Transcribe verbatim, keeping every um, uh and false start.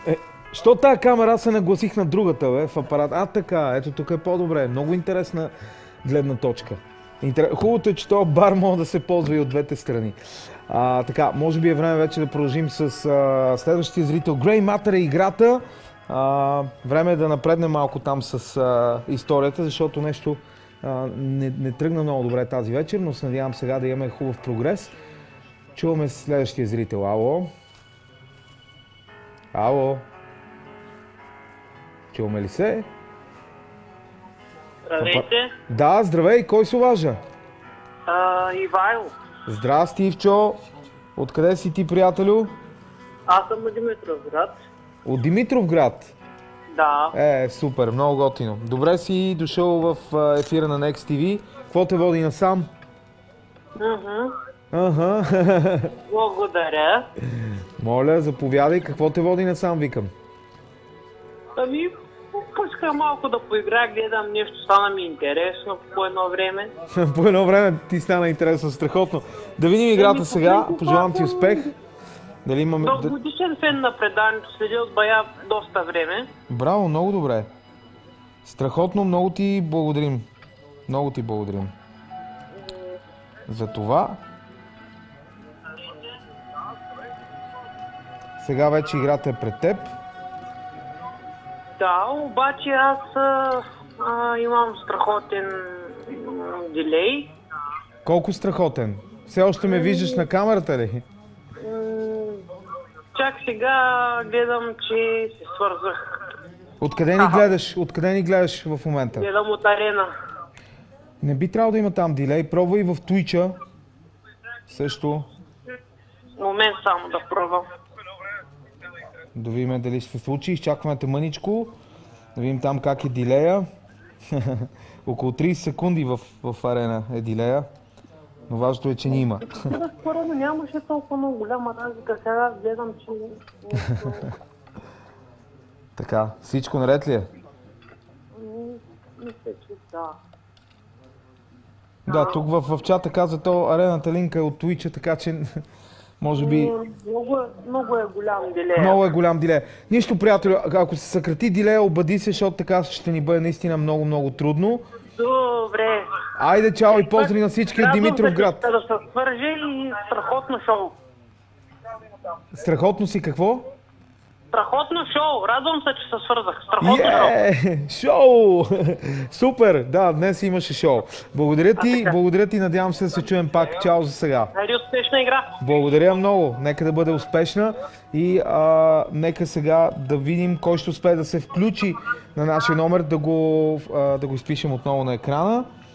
Е, що тая камера се нагласих на другата, бе, в апарат? А, така, ето тук е по-добре. Много интересна гледна точка. Интер... Хубавото е, че този бар може да се ползва и от двете страни. А, така, може би е време вече да продължим с а, следващия зрител. Grey Matter е играта. А, време е да напреднем малко там с а, историята, защото нещо а, не, не тръгна много добре тази вечер, но се надявам сега да имаме хубав прогрес. Чуваме следващия зрител. Ало? Ало? Чуваме ли се? Здравейте. Да, здравей, кой се обажда? А, Ивайло. Здрасти, Ивчо. Откъде си ти, приятелю? Аз съм от Димитровград. От Димитровград? Да. Е, супер, много готино. Добре си дошъл в ефира на Next ти ви. Какво те води насам? Ага. Ага. Благодаря. Моля, заповядай. Какво те води насам, викам? Ами, пускам малко да поиграя, гледам нещо, стана ми интересно по едно време. По едно време ти стана интересно, страхотно. Да видим играта сега, пожелавам ти успех. Дали имаме... Дългогодишен фен на преданието, следя от бая доста време. Браво, много добре. Страхотно, много ти благодарим. Много ти благодарим. За това. Сега вече играта е пред теб. Да, обаче аз а, а, имам страхотен дилей. Колко страхотен? Все още ме виждаш на камерата ли? Чак сега гледам, че се свързах. Откъде ни гледаш? Откъде ни гледаш в момента? Гледам от арена. Не би трябвало да има там дилей. Пробвай и в Twitch-а. Също. Момент само да пробвам. Да видим дали ще се случи. Изчакваме те мъничко. Да видим там как е дилея. Около трийсет секунди в, в арена е дилея. Но важното е, че ни има. Според мен нямаше толкова много голяма разлика. Сега гледам, че... Така, всичко наред ли е? Мисля, че да. Да, тук в, в чата каза то, арената линка е от Twitch, така че може би... Много е, много е голям дилея. Много е голям дилея. Нищо, приятелю, ако се съкрати дилея, обади се, защото така ще ни бъде наистина много, много трудно. Добре. Айде, чао и поздрави на всички от Димитровград. Да се свърже и страхотно шоу. Страхотно си какво? Страхотно шоу. Радвам се, че се свързах. Страхотно yeah! Шоу! Супер! Да, днес имаше шоу. Благодаря ти, благодаря ти, надявам се да се чуем пак. Чао за сега. Хайде, успешна игра. Благодаря много. Нека да бъде успешна и а, нека сега да видим кой ще успее да се включи на нашия номер, да го, а, да го изпишем отново на екрана.